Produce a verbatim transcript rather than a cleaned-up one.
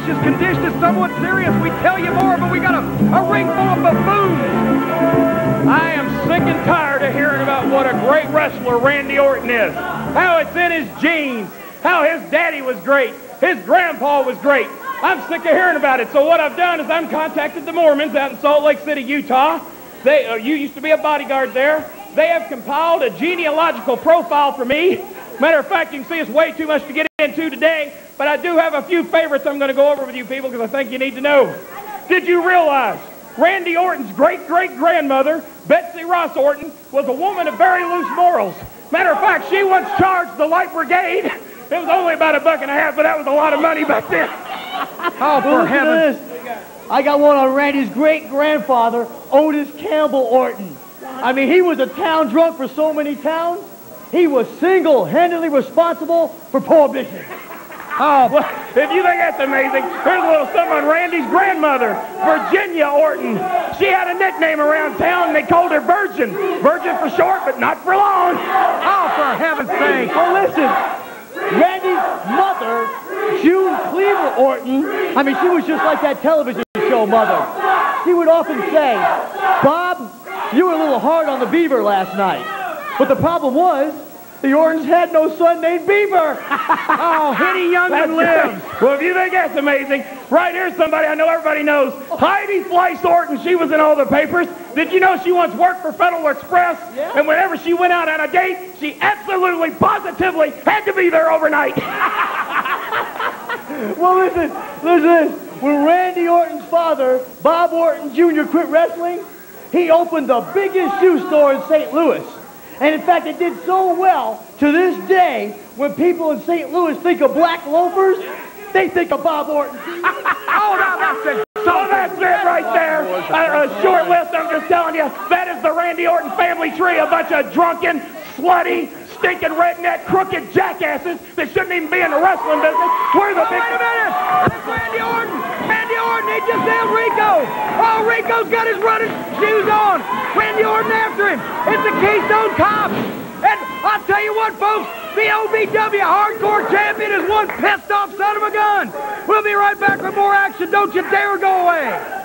His condition is somewhat serious. We tell you more, but we got a, a ring full of buffoons. I am sick and tired of hearing about what a great wrestler Randy Orton is. How it's in his genes. How his daddy was great. His grandpa was great. I'm sick of hearing about it. So what I've done is I've contacted the Mormons out in Salt Lake City, Utah. They, uh, you used to be a bodyguard there. They have compiled a genealogical profile for me. Matter of fact, you can see it's way too much to get into today, but I do have a few favorites I'm going to go over with you people because I think you need to know. Did you realize Randy Orton's great-great-grandmother, Betsy Ross Orton, was a woman of very loose morals? Matter of fact, she once charged the Light Brigade. It was only about a buck and a half, but that was a lot of money back then. Oh, for heaven's sake. I got one on Randy's great-grandfather, Otis Campbell Orton. I mean, he was a town drunk for so many towns. He was single-handedly responsible for prohibition. Oh, well, if you think that's amazing, here's a little something on Randy's grandmother, Virginia Orton. She had a nickname around town, and they called her Virgin. Virgin for short, but not for long. Oh, for heaven's sake. Well, listen, Randy's mother, June Cleaver Orton, I mean, she was just like that television show mother. She would often say, Bob, you were a little hard on the beaver last night. But the problem was, the Ortons had no son named Beaver. Oh, Henny Youngman lives. Well, if you think that's amazing, right here's somebody I know everybody knows. Heidi Fleiss Orton, she was in all the papers. Did you know she once worked for Federal Express? Yeah. And whenever she went out on a date, she absolutely, positively had to be there overnight. Well, listen, listen. When Randy Orton's father, Bob Orton Junior, quit wrestling, he opened the biggest shoe store in Saint Louis. And in fact, it did so well to this day, when people in Saint Louis think of black loafers, they think of Bob Orton. Oh, now that's it. So that's it right there. A, a short list, I'm just telling you. That is the Randy Orton family tree. A bunch of drunken, slutty, stinking redneck, crooked jackasses that shouldn't even be in the wrestling business. We're the Oh, big... wait a minute. That's Randy Orton. Randy Orton, they just nailed Rico. Oh, Rico's got his running shoes on. Randy Orton after him. It's the Keystone Cops. And I'll tell you what, folks, the O V W Hardcore Champion is one pissed off son of a gun. We'll be right back with more action. Don't you dare go away.